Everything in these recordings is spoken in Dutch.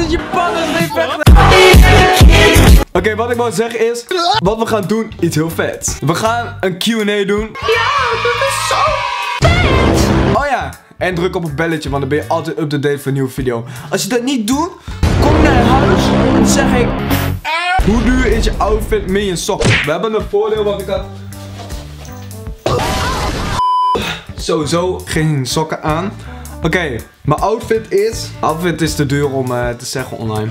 is je pannen mee weg. Oké, wat ik wou zeggen is, wat we gaan doen, iets heel vets. We gaan een Q&A doen. Ja, dat is zo vet. Oh ja, en druk op het belletje, want dan ben je altijd up-to-date voor een nieuwe video. Als je dat niet doet, kom naar huis en dan zeg ik, hoe duur is je outfit met je sokken? We hebben een voordeel, want ik had sowieso geen sokken aan. Oké, mijn outfit is te duur om te zeggen online.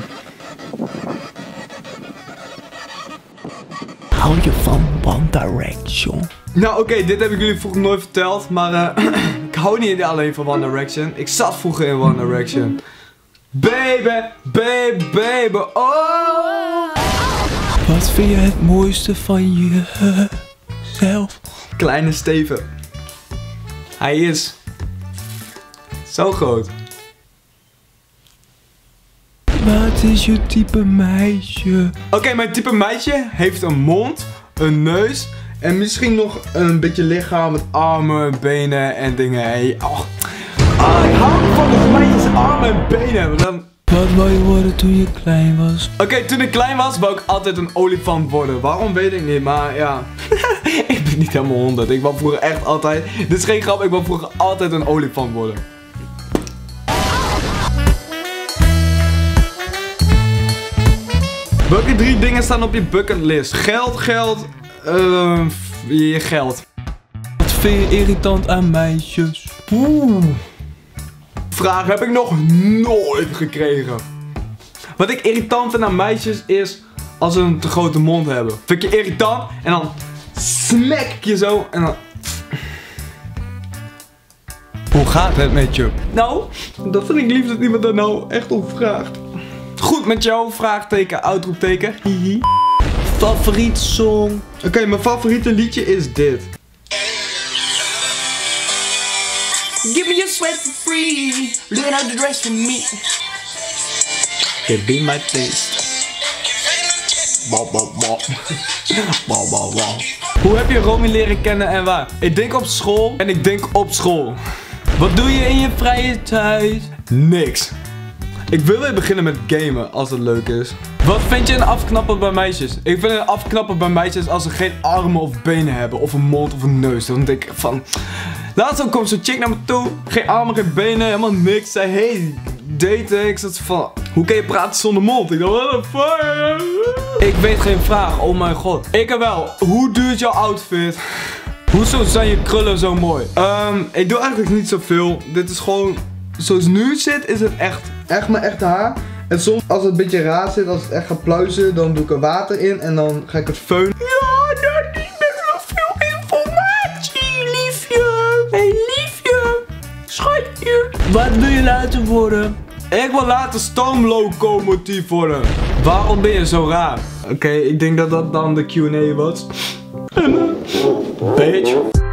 Hou je van One Direction? Nou oké, dit heb ik jullie vroeger nooit verteld, maar ik hou niet alleen van One Direction. Ik zat vroeger in One Direction. Baby, baby, baby, oh! Wat vind je het mooiste van jezelf? Kleine Steven. Hij is zo groot. Wat is je type meisje? Oké, mijn type meisje heeft een mond, een neus en misschien nog een beetje lichaam met armen, benen en dingen. Hey, oh. Ik hou van dat meisjes armen en benen hebben. Dan... Wat wou je worden toen je klein was? Oké, toen ik klein was, wou ik altijd een olifant worden. Waarom weet ik niet, maar ja. Ik ben niet helemaal 100. Ik wou vroeger echt altijd. Dit is geen grap, ik wou vroeger altijd een olifant worden. Welke 3 dingen staan op je bucketlist? Geld, je geld. Wat vind je irritant aan meisjes? Vraag heb ik nog nooit gekregen. Wat ik irritant vind aan meisjes is als ze een te grote mond hebben. Vind ik je irritant en dan smack ik je zo en dan... Hoe gaat het met je? Nou, dat vind ik lief dat iemand daar nou echt om vraagt. Goed met jou, vraagteken, uitroepteken. Hihi. Favoriet song? Oké, mijn favoriete liedje is dit. Give me your sweat for free. Learn how to dress for me. It be my taste. Hoe heb je Romy leren kennen en waar? Ik denk op school en ik denk op school. Wat doe je in je vrije tijd? Niks. Ik wil weer beginnen met gamen als het leuk is. Wat vind je een afknapper bij meisjes? Ik vind een afknapper bij meisjes als ze geen armen of benen hebben. Of een mond of een neus. Dan denk ik van... Laatst komt zo'n chick naar me toe. Geen armen, geen benen, helemaal niks. Zei, hey, daten. Ik zat van, hoe kan je praten zonder mond? Ik dacht, what the fuck? Ik weet geen vraag, oh mijn god. Ik er wel. Hoe duurt jouw outfit? Hoezo zijn je krullen zo mooi? Ik doe eigenlijk niet zoveel. Dit is gewoon, zoals het nu zit, is het echt mijn echte haar. En soms als het een beetje raar zit, als het echt gaat pluizen, dan doe ik er water in en dan ga ik het feunen. Ja, dat niet met veel informatie, liefje. Hey, liefje. Schatje. Wat wil je laten worden? Ik wil later stoomlocomotief worden. Waarom ben je zo raar? Oké, ik denk dat dat dan de Q&A was. Bitch.